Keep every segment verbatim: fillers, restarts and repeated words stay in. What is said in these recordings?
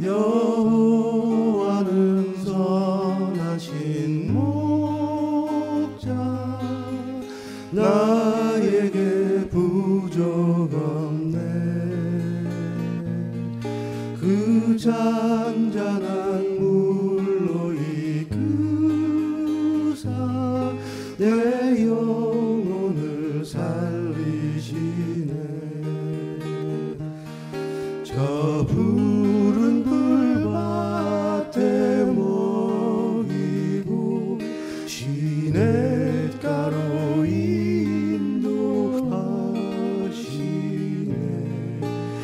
여호와는 선하신 목자 나에게 부족 없네. 그 잔잔한 물로 이끄사 내 영혼을 살리시네. 저 푸른 풀밭에 먹이고 시냇가로 인도하시네.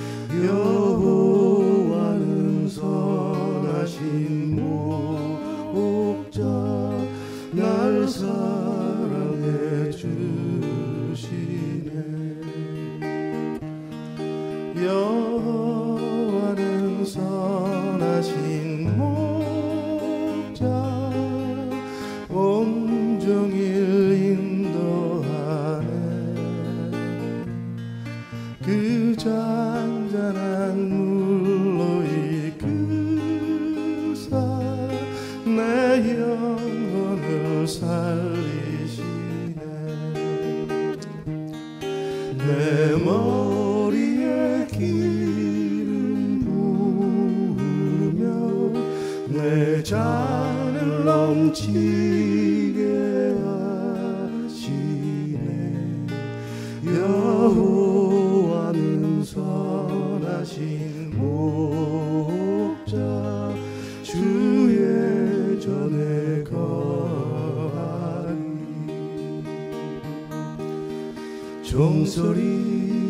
여호와는 선하신 목자 날 사랑해 주시네. 여호와는 선하신 목자 온종일 인도하네. 그 잔잔한 물로 이끄사 내 영혼을 살리시네. 내 머리에 기름 부으며 내 잔을 넘치게 하시네. 여호와는 선하신 목자 주의 전에 거하리. 종소리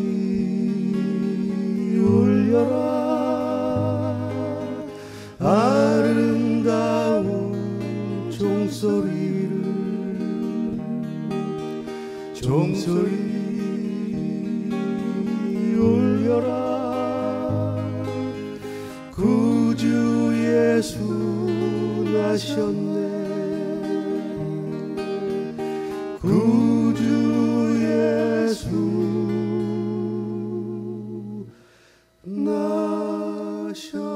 울려라. 아름다운 종소리를 종소리 울려라. 구주 예수 나셨네. 구주 예수 나셨네.